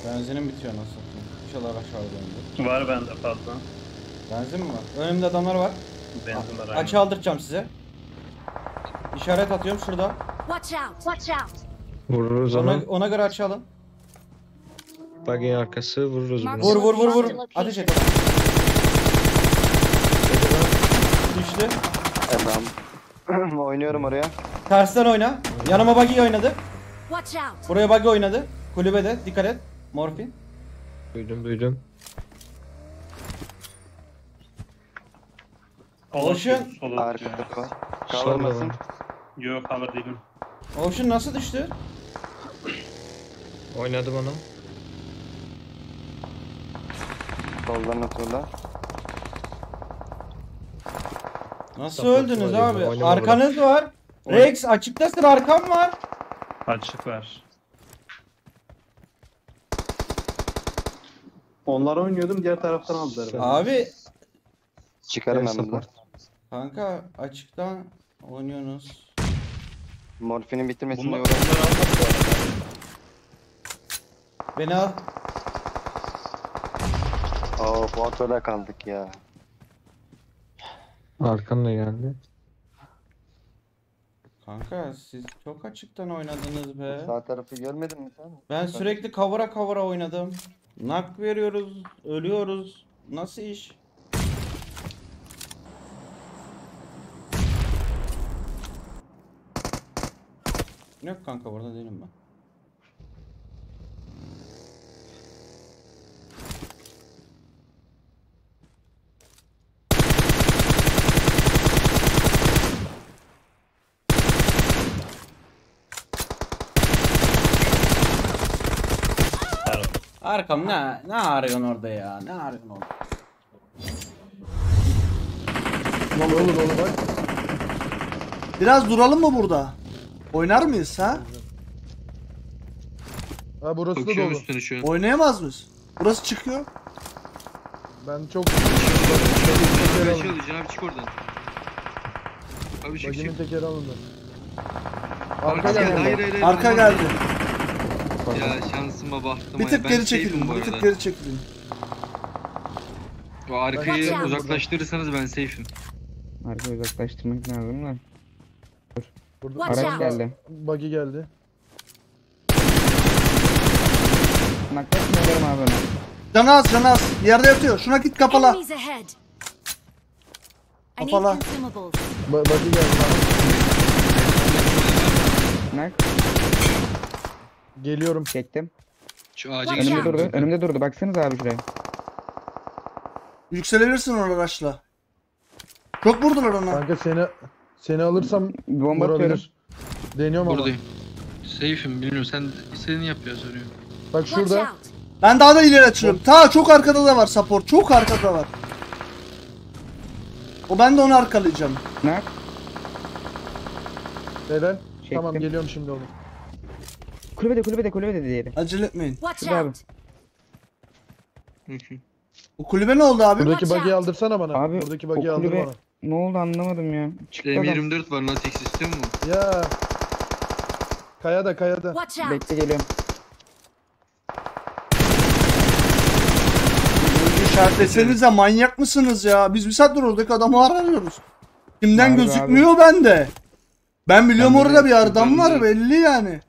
Benzinim bitiyor nasıl satayım. İnşallah aşağıda döndü. Var bende fazla. Benzin mi var? Önümde adamlar var. Benzin var. Açı aldıracağım size. İşaret atıyorum şurada. Watch out! Watch out! Vururuz onu. Ona göre açı alın. Buggy arkası vururuz bunu. Vur. Ateş et. Düştü. Tamam. Oynuyorum oraya. Tersten oyna. Yanıma buggy oynadı. Watch out! Buraya buggy oynadı. Kulübede dikkat et. Morfin. Duydum. Ocean. Arkada var. Solda Kavurmasın. var. Yok cover değilim. Ocean nasıl düştü? Oynadım onu. Soldan atıyorlar. Nasıl Support öldünüz var ya, abi? oynama Arkanız var. Rex açıktasın, arkam var. Açık var. Onlar oynuyordum, diğer taraftan aldılar. Abi Çıkarım Ben hemen. support. kanka açıktan oynuyorsunuz. Morfinin bitirmesini Bunlar uğraşıyorum. almadı bu arada. Beni al. Oo, bu otoda kaldık ya. Arkan da geldi. Kanka siz çok açıktan oynadınız be. Sağ tarafı görmedin mi sen? Ben sürekli cover'a oynadım. Nak veriyoruz, ölüyoruz. Nasıl iş? Yok kanka, burada değilim ben. Pardon. Arkam ne arıyorsun orada ya? Ne arıyorsun orada? Olur bak. Biraz duralım mı burada? Oynar mıyız ha? Ha burası da Bakıyorum dolu. üstüne şu an. Oynayamaz mıyız? Burası çıkıyor. Ben çok Böyle şey oluyor abi, çık oradan. Abi çık Bagimin çık. tekeri alındı. Arka Arka geldi. geldi. Hayır. Arka geldi. Ya şansıma bahtıma Bir ya. tık Ben geri safe'im çekilin. bu Bir tık arada. geri çekilin. O arkayı Watch out. uzaklaştırırsanız ben safe'im. Arka uzaklaştırmak lazım da. Burada Watch Araç out. geldi. buggy geldi. Nakletmiyorum abi onu. Canı az. Yerde yatıyor. Şuna git kapala. Enemies ahead! I need Kafala. consumables. Buggy geldi. Nak. Geliyorum. Çektim. Şu ağaca Watch Önümde out. durdu. Önümde durdu. Baksanıza abi şuraya. Yükselebilirsin orada araçla. Çok vurdular ona. Kanka seni alırsam Bomba atıyorum. vurabilir. Deniyorum ama. buradayım. Safe'im bilmiyorum, sen istediğini yap ya, soruyorum. Bak Watch şurada. out! Ben daha da ileri açıyorum. Ta çok arkada da var support. Çok arkada var. Ben de onu arkalayacağım. Nak. Neden? Çektim. Tamam geliyorum şimdi oğlum. Kulübede diğeri. Acele etmeyin. Watch Şurada abi. out! O kulübe ne oldu abi? Buradaki Watch buggy'i out. aldırsana bana. Abi, Buradaki o buggy'i aldır kulübe- bana. Ne oldu anlamadım ya. Çıktı adam. M24 var, Natix istiyor mu? Ya. Kayada. Watch out! Bekle geliyorum. İşaretlesenize manyak mısınız ya? Biz bir saattir oradaki adamı arıyoruz. Kimden Harbi gözükmüyor bende. Ben biliyorum Ben de orada bir adam ben var de- belli yani.